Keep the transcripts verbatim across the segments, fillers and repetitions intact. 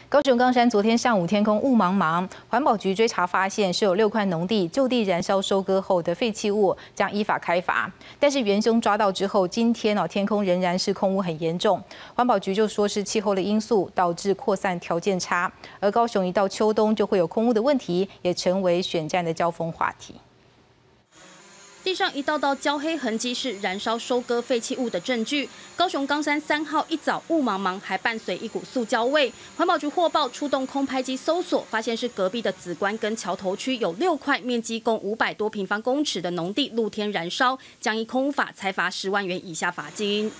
高雄冈山昨天上午天空雾茫茫，环保局追查发现是有六块农地就地燃烧收割后的废弃物，将依法开罚。但是元凶抓到之后，今天哦天空仍然是空污很严重。环保局就说是气候的因素导致扩散条件差，而高雄一到秋冬就会有空污的问题，也成为选战的交锋话题。 地上一道道焦黑痕迹是燃烧收割废弃物的证据。高雄冈山三号一早雾茫茫，还伴随一股塑胶味。环保局获报出动空拍机搜索，发现是隔壁的梓官跟桥头区有六块面积共五百多平方公尺的农地露天燃烧，将依空污法裁罚十万元以下罚金。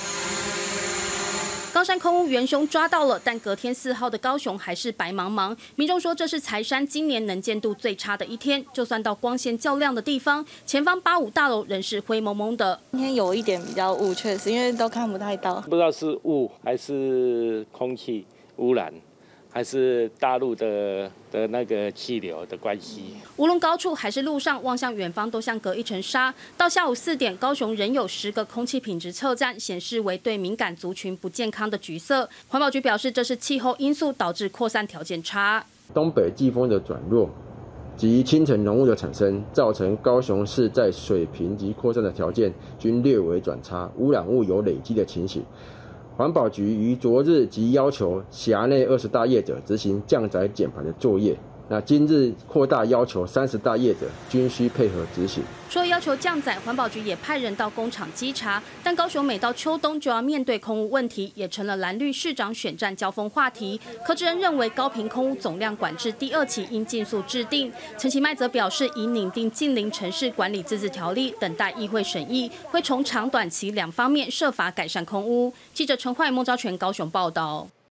冈山空污元凶抓到了，但隔天四号的高雄还是白茫茫。民众说这是柴山今年能见度最差的一天，就算到光线较亮的地方，前方八五大楼仍是灰蒙蒙的。 今天有一点比较雾，确实，因为都看不太到， 不知道是雾还是空气污染。 还是大陆的的那个气流的关系。 无论高处还是路上，望向远方都像隔一层纱。到下午四点，高雄仍有十个空气品质测站显示为对敏感族群不健康的橘色。环保局表示，这是气候因素导致扩散条件差。 东北季风的转弱及清晨浓雾的产生，造成高雄市在水平及扩散的条件均略为转差，污染物有累积的情形。 环保局于昨日即要求辖内二十大业者执行降载减排的作业。那今日扩大要求三十大业者均需配合执行。 除了要求降载，环保局也派人到工厂稽查。但高雄每到秋冬就要面对空污问题，也成了蓝绿市长选战交锋话题。柯志恩认为高屏空污总量管制第二期应尽速制定。陈其迈则表示，已拟定近邻城市管理自治条例，等待议会审议，会从长短期两方面设法改善空污。记者陈焕、孟昭全高雄报道。